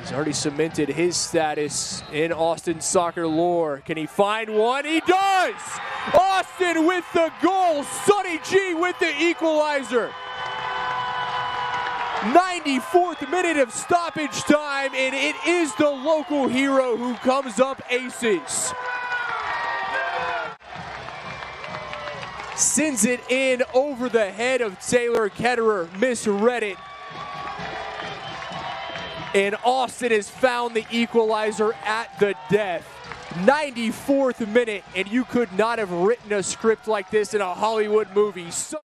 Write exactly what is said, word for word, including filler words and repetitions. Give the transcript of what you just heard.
He's already cemented his status in Austin soccer lore. Can he find one? He does! Austin with the goal. Sonny G with the equalizer. ninety-fourth minute of stoppage time, and it is the local hero who comes up aces. Sends it in over the head of Taylor Ketterer, misread it. And Austin has found the equalizer at the death. ninety-fourth minute, and you could not have written a script like this in a Hollywood movie. So